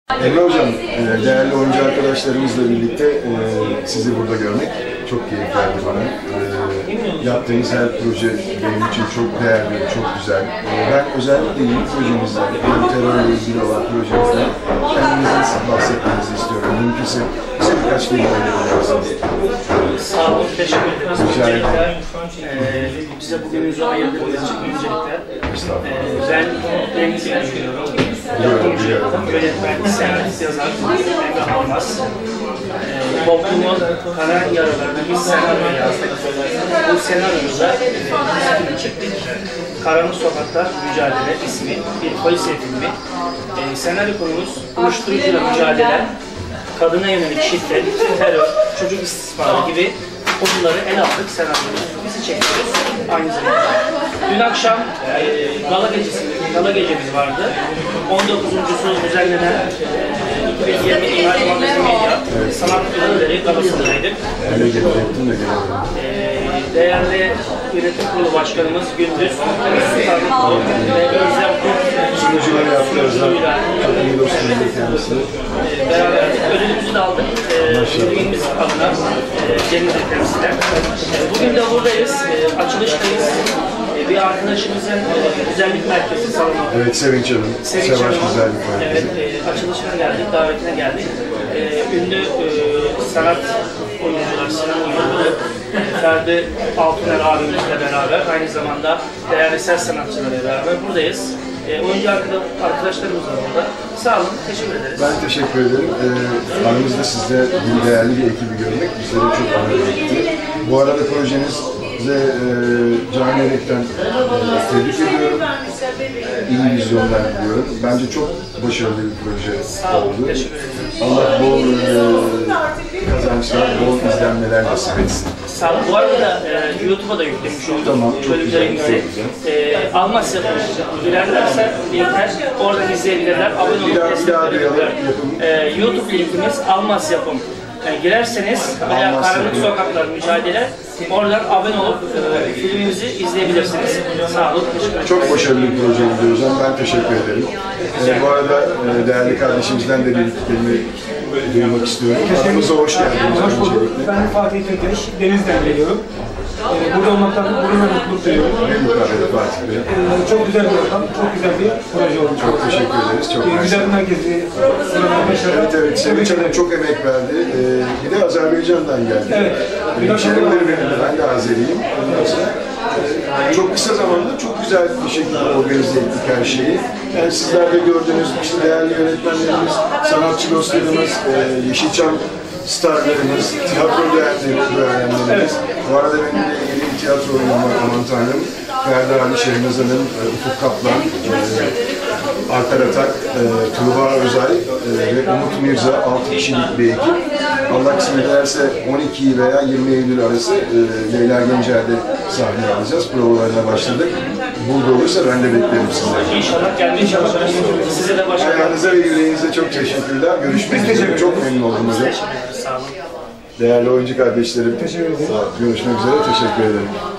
Emre Hocam, değerli oyuncu arkadaşlarımızla birlikte sizi burada görmek çok keyif verdi bana. Yaptığınız her proje benim için çok değerli, çok güzel. Ben özellikle yeni projemizden, terörle ilgili olan projemizden kendinizden bahsetmenizi istiyorum. Mümkünse bize birkaç kelime verebilirsiniz. Sağ olun, teşekkür ederiz. Rica ederim. Bize bugününüzü ayırdığınız için öncelikle ben Denizli'den geliyorum. Yönetmen, senarist, yazar Emre Almaz. Toplumun kanayan yaralarına bir senaryo yazdık. Bu senaryoda film çektik. Karanlık Sokaklar Mücadele ismi bir polisiye filmi. Senaryo konumuz uyuşturucuyla mücadele, kadına yönelik şiddet, terör, çocuk istismarı gibi konuları ele aldık, senaryoyu bizi çekiyoruz aynı zamanda. Dün akşam gala gecemiz vardı. 19.sü düzenlenen 2020 İmar Magazin Medya Sanat Ödülleri galasındaydık. Değerli Yönetim Kurulu Başkanımız Gündüz Sultanlıklı ve Özlem Kurt sunucuyla beraberdik. Ödülümüzü de aldık. Filmimiz adına Denizli temsilen. Bugün de buradayız. Açılıştayız. Bir arkadaşımızın güzellik merkezi salonu. Evet, Sevinç Hanım. Sevinç Hanım. Evet, açılışına geldik, davetine geldik. Ünlü sanat oyuncuları, sinema oyuncuları Ferdi Altuner abimizle beraber, aynı zamanda değerli ses sanatçılarıyla beraber buradayız. Oyuncu arkadaşlarımız da burada. Sağ olun, teşekkür ederiz. Ben teşekkür ederim. Aramızda sizde bir değerli bir ekibi görmek bizlere çok anlamlı etti. Bu arada projenize Can Yürek'ten tebrik ediyorum. İyi vizyonlar diliyorum. Bence çok başarılı bir proje oldu. Allah bol kazançlar, bol izlenmeler nasip etsin. Sağ olun. Bu arada da YouTube'a da yüklemiş olduk. Tamam, Bölümlerimizi. Almaz yapmış. Dilerlerse linkler oradan izleyebilirler. Abone olup destekleyebilirler. YouTube linkimiz Almaz Yapım. Girerseniz veya Karanlık Sokaklar Mücadele, oradan abone olup filmimizi izleyebilirsiniz. Sağ olun, teşekkür ederim. Çok başarılı bir proje gidiyoruz. Ben teşekkür ederim. Bu arada değerli kardeşimizden de bir kelime duymak istiyorum. Aramıza hoş geldiniz. Hoş bulduk. Ben Fatih Tükeş, Denizli'den geliyorum. Burada olmaktan gurur ve mutluluk duyuyorum. Ne mukabele Fatih Bey. Çok güzel bir ortam, çok güzel bir proje olmuş. Çok teşekkür ederiz. Çok Güzel bir merkezi Evet, evet. Sevinç Hanım çok emek verdi. Bir de Azerbaycan'dan geldi. Evet. Ben de Azeriyim. Çok kısa zamanda çok güzel bir şekilde organize ettik her şeyi. Yani sizler de gördüğünüz işte değerli yönetmenlerimiz, sanatçı dostlarımız, Yeşilçam starlarımız, tiyatro öğrenlerimiz. Bu arada benim de yeni bir tiyatro oyunum var, aman tanrım. Ferdi Ali Şehnaz Hanım, Ufuk Kaplan, Alper Atak, Tuğba Özay ve Umut Mirza 6 kişilik bir ekip. Allah kısmet ederse 12 veya 20 Eylül arası Leyla Gencer'de sahne alacağız. Provalarına başladık. Burada olursa ben de beklerim sizleri. İnşallah gelmeye çalışırız. Size de başarılar. Ayağınıza ve yüreğinize çok teşekkürler. Görüşmek üzere. Çok memnun oldum hocam. Sağ olun. Değerli oyuncu kardeşlerim. Teşekkür ederim. Görüşmek üzere. Teşekkür ederim.